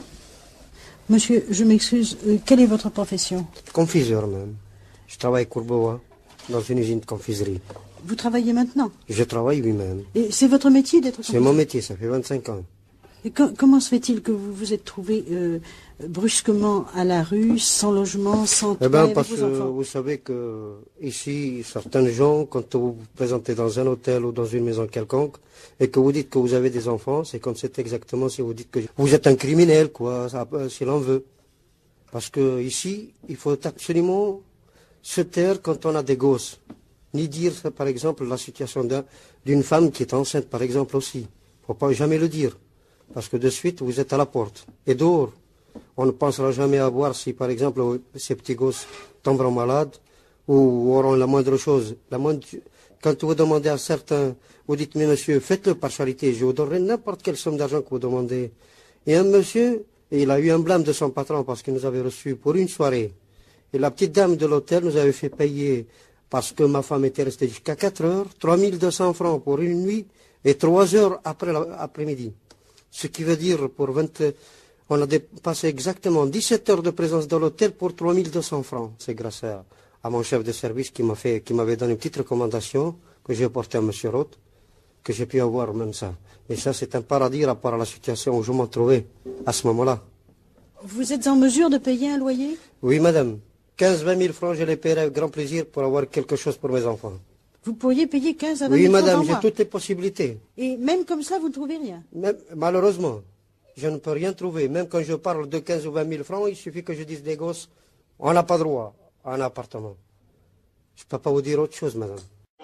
Monsieur, je m'excuse, euh, quelle est votre profession? Confiseur même. Je travaille à Courbevoie, dans une usine de confiserie. Vous travaillez maintenant? Je travaille lui-même. Et c'est votre métier d'être confiseur? C'est mon métier, ça fait vingt-cinq ans. Et co comment se fait-il que vous vous êtes trouvé euh, brusquement à la rue, sans logement, sans toit, Eh bien, avec parce vos que enfants? vous savez que ici, certains gens, quand vous vous présentez dans un hôtel ou dans une maison quelconque, et que vous dites que vous avez des enfants, c'est comme c'est exactement si vous dites que vous êtes un criminel, quoi, si l'on veut. Parce que ici, il faut absolument se taire quand on a des gosses. Ni dire, par exemple, la situation d'une femme qui est enceinte, par exemple, aussi. Il ne faut pas jamais le dire. Parce que de suite, vous êtes à la porte. Et dehors, on ne pensera jamais à voir si, par exemple, ces petits gosses tomberont malades ou auront la moindre chose. La moindre... Quand vous demandez à certains, vous dites, mais monsieur, faites-le par charité, je vous donnerai n'importe quelle somme d'argent que vous demandez. Et un monsieur, il a eu un blâme de son patron parce qu'il nous avait reçus pour une soirée. Et la petite dame de l'hôtel nous avait fait payer, parce que ma femme était restée jusqu'à quatre heures, trois mille deux cents francs pour une nuit et trois heures après l'après-midi. Ce qui veut dire, pour vingt, on a dépassé exactement dix-sept heures de présence dans l'hôtel pour trois mille deux cents francs. C'est grâce à, à mon chef de service qui m'a fait, qui m'avait donné une petite recommandation que j'ai portée à M. Roth, que j'ai pu avoir même ça. Mais ça, c'est un paradis à part à la situation où je m'en trouvais à ce moment-là. Vous êtes en mesure de payer un loyer? Oui, madame. quinze à vingt mille francs, je les paierai avec grand plaisir pour avoir quelque chose pour mes enfants. Vous pourriez payer quinze à vingt Oui, mille francs madame, par j'ai mois? toutes les possibilités. Et même comme ça, vous ne trouvez rien? Même, malheureusement, je ne peux rien trouver. Même quand je parle de quinze ou vingt mille francs, il suffit que je dise des gosses, on n'a pas droit à un appartement. Je ne peux pas vous dire autre chose, madame.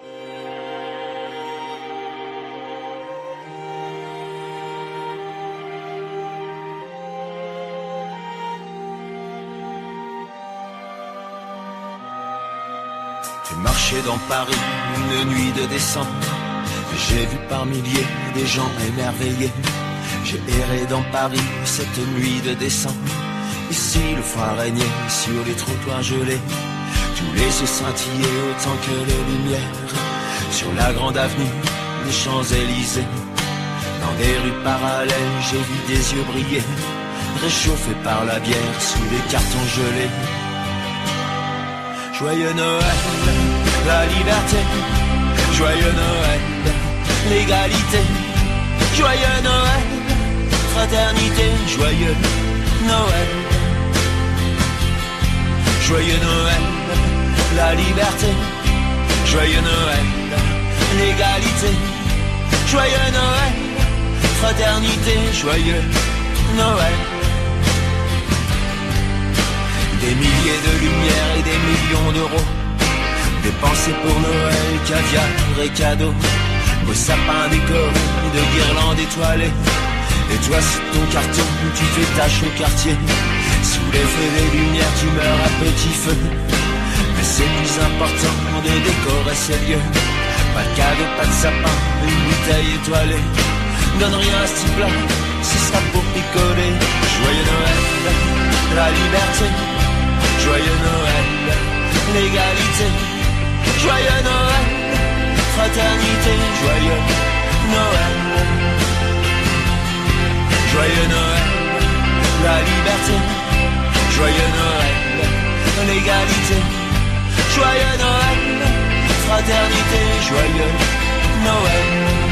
J'ai marché dans Paris une nuit de décembre. J'ai vu par milliers des gens émerveillés. J'ai erré dans Paris cette nuit de décembre. Ici le froid régnait sur les trottoirs gelés. Tous les yeux scintillaient autant que les lumières. Sur la grande avenue des Champs-Élysées, dans des rues parallèles, j'ai vu des yeux briller, réchauffés par la bière sous les cartons gelés. Joyeux Noël, la liberté. Joyeux Noël, l'égalité. Joyeux Noël, fraternité. Joyeux Noël. Joyeux Noël, la liberté. Joyeux Noël, l'égalité. Joyeux Noël, fraternité. Joyeux Noël. Des milliers de lumières et des millions d'euros dépensés pour Noël, caviar et cadeaux, beaux sapins décorés de guirlandes étoilées. Et toi sur ton carton, tu fais tache au quartier. Sous les feux des lumières, tu meurs à petit feu. Mais c'est plus important de décorer ces lieux. Pas de cadeau, pas de sapin, une bouteille étoilée. Donne rien à ce type-là, ce sera pour picoler. Joyeux Noël, la liberté. Joyeux Noël, l'égalité. Joyeux Noël, fraternité. Joyeux Noël. Joyeux Noël, la liberté. Joyeux Noël, l'égalité. Joyeux Noël, fraternité. Joyeux Noël.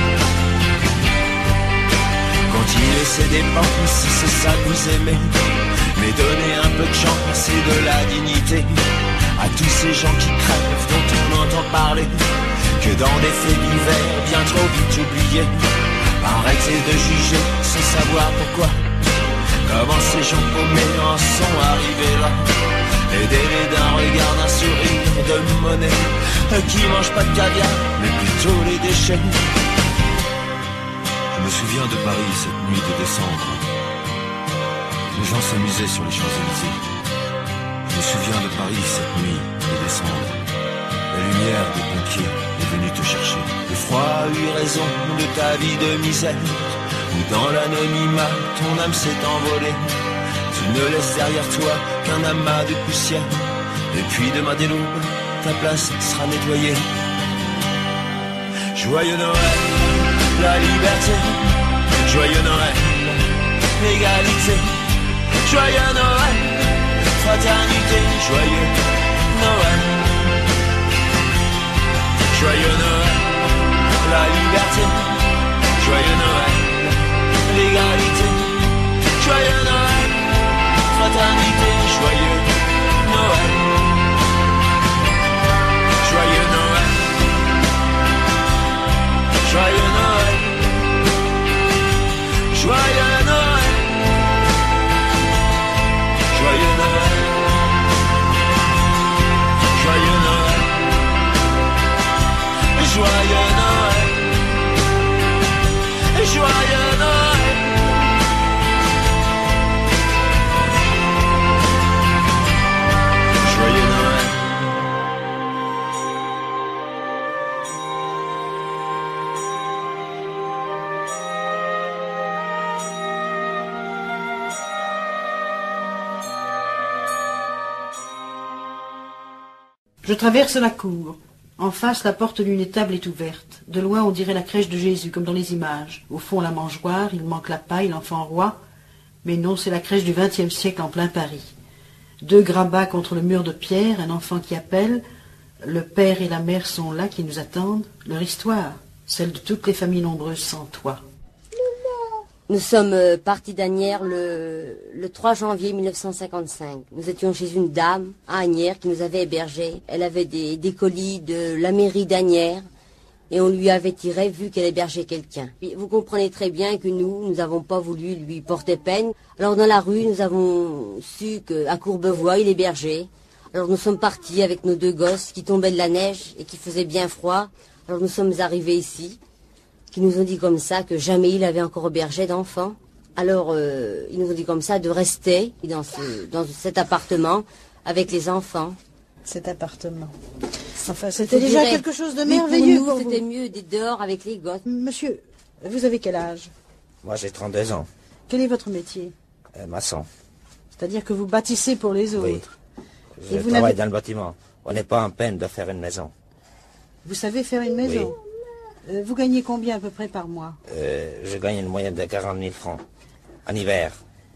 Continuez ses dépenses si c'est ça que vous aimez, mais donnez un peu de chance et de la dignité à tous ces gens qui crèvent, dont on entend parler que dans des faits divers bien trop vite oubliés. Arrêtez de juger sans savoir pourquoi. Comment ces gens paumés en sont arrivés là. Aidez-les d'un regard, d'un sourire, de monnaie, qui mangent pas de caviar, mais plutôt les déchets. Je me souviens de Paris cette nuit de décembre. Les gens s'amusaient sur les Champs-Élysées. Je me souviens de Paris cette nuit de décembre. La lumière des pompiers est venue te chercher. Le froid a eu raison de ta vie de misère, où dans l'anonymat ton âme s'est envolée. Tu ne laisses derrière toi qu'un amas de poussière, et puis demain dès l'aube, ta place sera nettoyée. Joyeux Noël, la liberté. Joyeux Noël, l'égalité. Joyeux Noël, fraternité. Joyeux Noël. Joyeux Noël, la liberté. Joyeux Noël, l'égalité. Joyeux Noël, fraternité. Joyeux Noël. Joyeux Noël. Joyeux Noël. Joyeux Noël. Joyeux Noël. Joyeux Noël. Joyeux Noël. Joyeux Noël. Joyeux Noël. Je traverse la cour. En face, la porte d'une étable est ouverte. De loin, on dirait la crèche de Jésus, comme dans les images. Au fond, la mangeoire, il manque la paille, l'enfant roi. Mais non, c'est la crèche du vingtième siècle en plein Paris. Deux grabats contre le mur de pierre, un enfant qui appelle. Le père et la mère sont là, qui nous attendent. Leur histoire, celle de toutes les familles nombreuses sans toi. Nous sommes euh, partis d'Asnières le, le trois janvier mille neuf cent cinquante-cinq. Nous étions chez une dame à Asnières qui nous avait hébergés. Elle avait des, des colis de la mairie d'Asnières et on lui avait tiré vu qu'elle hébergeait quelqu'un. Vous comprenez très bien que nous, nous n'avons pas voulu lui porter peine. Alors dans la rue, nous avons su qu'à Courbevoie, il hébergeait. Alors nous sommes partis avec nos deux gosses qui tombaient de la neige et qui faisait bien froid. Alors nous sommes arrivés ici, qui nous ont dit comme ça que jamais il avait encore hébergé d'enfants. Alors euh, ils nous ont dit comme ça de rester dans, ce, dans cet appartement avec les enfants. Cet appartement. Enfin, c'était déjà dirais, quelque chose de merveilleux pour pour nous. vous. C'était mieux d'être dehors avec les gosses. Monsieur, vous avez quel âge? Moi, j'ai trente-deux ans. Quel est votre métier? Euh, maçon. C'est-à-dire que vous bâtissez pour les autres. Oui. Je Et vous travaille n'avez- dans le bâtiment. On n'est pas en peine de faire une maison. Vous savez faire une maison? Euh, vous gagnez combien à peu près par mois? Euh, je gagne une moyenne de quarante mille francs en hiver.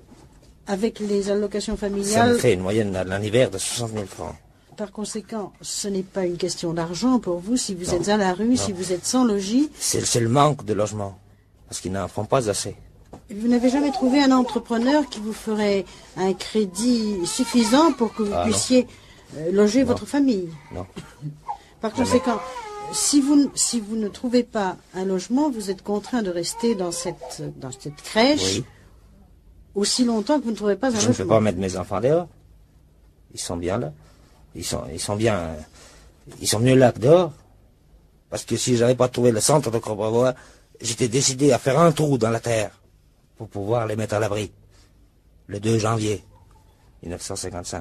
Avec les allocations Ça me familiales, fait une moyenne en hiver de soixante mille francs. par conséquent, ce n'est pas une question d'argent pour vous si vous Non. êtes à la rue, Non. si vous êtes sans logis. C'est c'est le manque de logement. Parce qu'ils n'en font pas assez. Vous n'avez jamais trouvé un entrepreneur qui vous ferait un crédit suffisant pour que vous Ah, non. puissiez euh, loger Non. votre famille? Non. Par Jamais. conséquent, si vous, n- si vous ne trouvez pas un logement, vous êtes contraint de rester dans cette, dans cette crèche Oui. aussi longtemps que vous ne trouvez pas un Je ne logement. peux pas mettre mes enfants dehors. Ils sont bien là. Ils sont, ils sont bien. euh, Ils sont mieux là que dehors. Parce que si j'avais pas trouvé le centre de Courbevoie, j'étais décidé à faire un trou dans la terre pour pouvoir les mettre à l'abri. Le deux janvier mille neuf cent cinquante-cinq.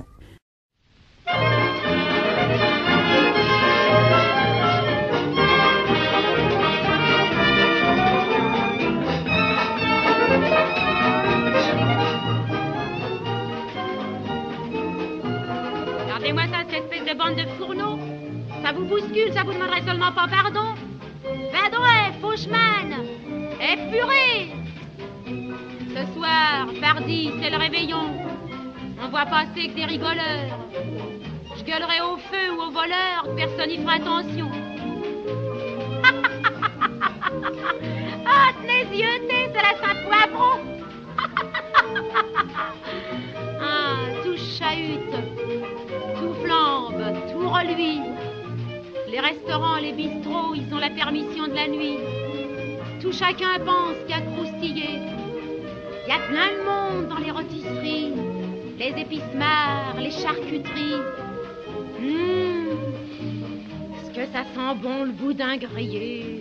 Rappelez-moi ça, cette espèce de bande de fourneaux. Ça vous bouscule, ça vous demanderait seulement pas pardon. Va donc, Faucheman. Eh, purée. Ce soir, pardi, c'est le réveillon. On voit passer que des rigoleurs. Je gueulerai au feu ou au voleur, personne n'y fera attention. Ah, tenez, yeuté, c'est la Saint-Poivron. Ah, tout chahute, tout flambe, tout reluit. Les restaurants, les bistrots, ils ont la permission de la nuit. Tout chacun pense qu'il y a croustillé. Il y a plein de monde dans les rôtisseries, les épices-mares, les charcuteries. Mmh, est-ce que ça sent bon le boudin grillé?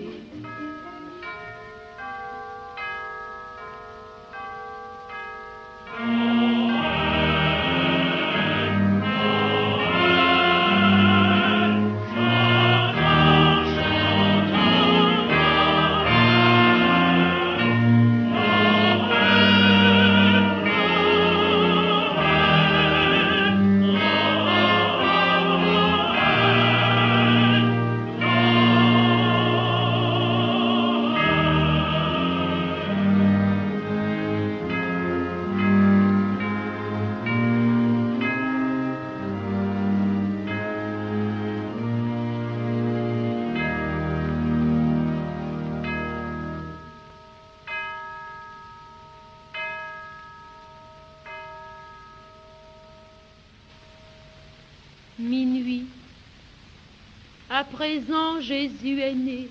Minuit. À présent, Jésus est né.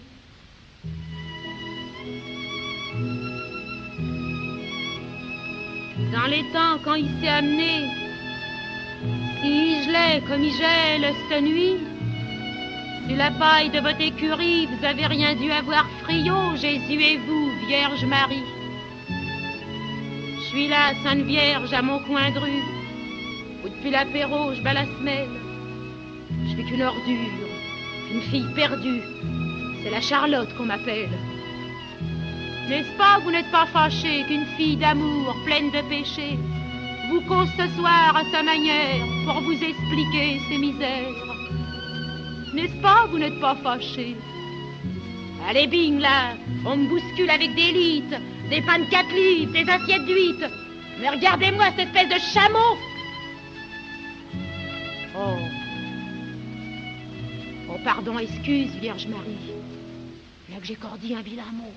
Dans les temps, quand il s'est amené, si je l'ai comme il gèle cette nuit, sur la paille de votre écurie, vous avez rien dû avoir friot, Jésus et vous, Vierge Marie. Je suis là, Sainte Vierge, à mon coin de rue, où depuis l'apéro, je bats la semelle. Je suis qu'une ordure, une fille perdue. C'est la Charlotte qu'on m'appelle. N'est-ce pas que vous n'êtes pas fâché qu'une fille d'amour pleine de péché vous cause ce soir à sa manière pour vous expliquer ses misères? N'est-ce pas que vous n'êtes pas fâché? Allez, bing, là, on me bouscule avec des litres, des pains de quatre livres, des assiettes d'huîtres. Mais regardez-moi cette espèce de chameau! Oh. Oh, pardon, excuse, Vierge Marie. Là que j'ai cordé un vilain mot.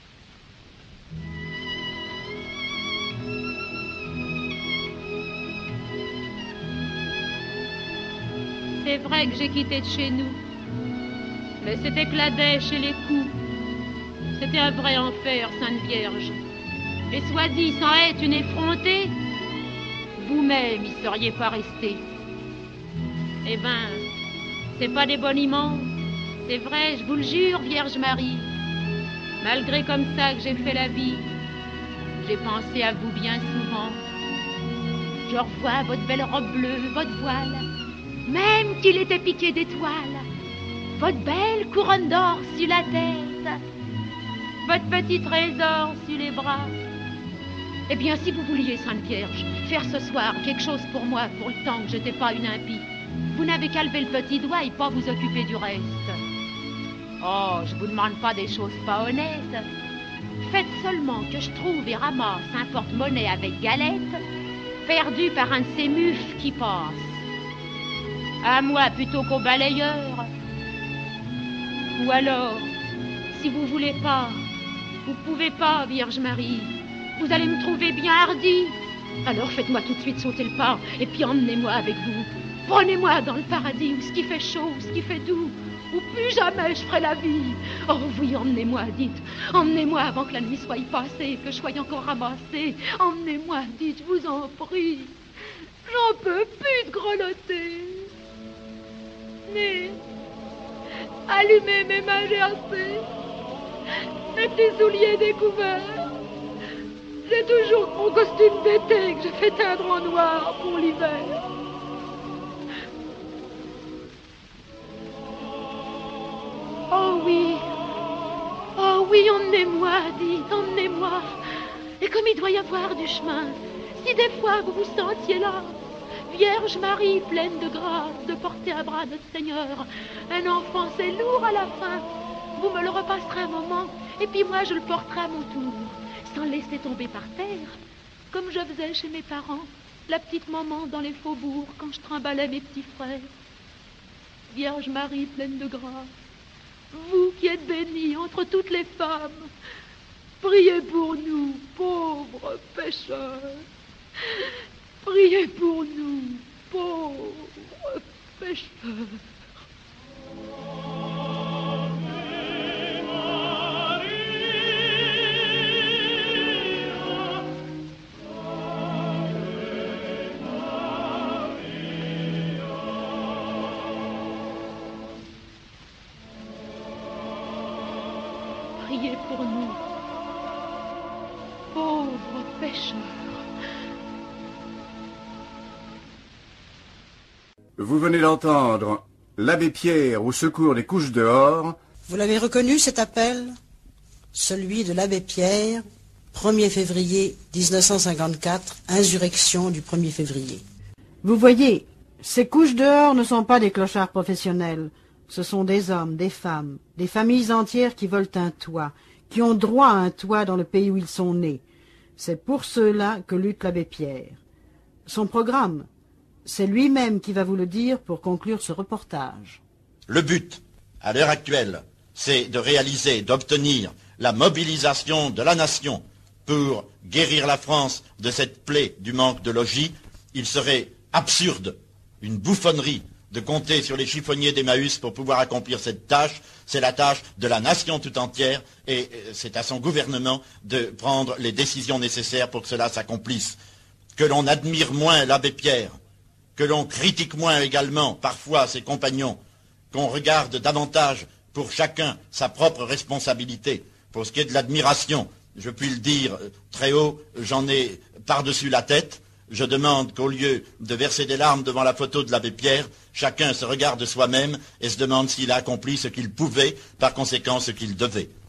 C'est vrai que j'ai quitté de chez nous. Mais c'était que la dèche et les coups. C'était un vrai enfer, Sainte Vierge. Et soit dit sans être une effrontée, vous-même y seriez pas resté. Eh ben, c'est pas des boniments. C'est vrai, je vous le jure, Vierge Marie. Malgré comme ça que j'ai fait la vie, j'ai pensé à vous bien souvent. Je revois votre belle robe bleue, votre voile, même qu'il était piqué d'étoiles, votre belle couronne d'or sur la tête, votre petit trésor sur les bras. Eh bien, si vous vouliez, Sainte Vierge, faire ce soir quelque chose pour moi, pour le temps que j'étais pas une impie, vous n'avez qu'à lever le petit doigt et pas vous occuper du reste. Oh, je vous demande pas des choses pas honnêtes. Faites seulement que je trouve et ramasse un porte-monnaie avec galette, perdu par un de ces mufs qui passe. À moi plutôt qu'au balayeur. Ou alors, si vous voulez pas, vous pouvez pas, Vierge Marie, vous allez me trouver bien hardie. Alors faites-moi tout de suite sauter le pas et puis emmenez-moi avec vous. Prenez-moi dans le paradis où ce qui fait chaud, où ce qui fait doux, où plus jamais je ferai la vie. Oh oui, emmenez-moi, dites. Emmenez-moi avant que la nuit soit passée, que je sois encore ramassée. Emmenez-moi, dites, je vous en prie. J'en peux plus de grelotter. Mais, allumez mes mains gercées, mes petits souliers découverts. J'ai toujours mon costume d'été que j'ai fait teindre en noir pour l'hiver. Oh oui, oh oui, emmenez-moi, dites, emmenez-moi. Et comme il doit y avoir du chemin, si des fois vous vous sentiez là, Vierge Marie, pleine de grâce, de porter à bras notre Seigneur. Un enfant, c'est lourd à la fin. Vous me le repasserez un moment, et puis moi je le porterai à mon tour, sans le laisser tomber par terre, comme je faisais chez mes parents, la petite maman dans les faubourgs, quand je trimballais mes petits frères. Vierge Marie, pleine de grâce, vous qui êtes bénie entre toutes les femmes, priez pour nous, pauvres pécheurs. Priez pour nous, pauvres pécheurs. Priez pour nous, pauvres pécheurs. Vous venez d'entendre l'abbé Pierre au secours des couches dehors. Vous l'avez reconnu, cet appel? Celui de l'abbé Pierre, premier février mille neuf cent cinquante-quatre, insurrection du premier février. Vous voyez, ces couches dehors ne sont pas des clochards professionnels. Ce sont des hommes, des femmes, des familles entières qui veulent un toit, qui ont droit à un toit dans le pays où ils sont nés. C'est pour ceux-là que lutte l'abbé Pierre. Son programme, c'est lui-même qui va vous le dire pour conclure ce reportage. Le but, à l'heure actuelle, c'est de réaliser, d'obtenir la mobilisation de la nation pour guérir la France de cette plaie du manque de logis. Il serait absurde, une bouffonnerie, de compter sur les chiffonniers d'Emmaüs pour pouvoir accomplir cette tâche. C'est la tâche de la nation tout entière et c'est à son gouvernement de prendre les décisions nécessaires pour que cela s'accomplisse. Que l'on admire moins l'abbé Pierre, que l'on critique moins également parfois ses compagnons, qu'on regarde davantage pour chacun sa propre responsabilité. Pour ce qui est de l'admiration, je puis le dire très haut, j'en ai par-dessus la tête. Je demande qu'au lieu de verser des larmes devant la photo de l'abbé Pierre, chacun se regarde soi-même et se demande s'il a accompli ce qu'il pouvait, par conséquent ce qu'il devait.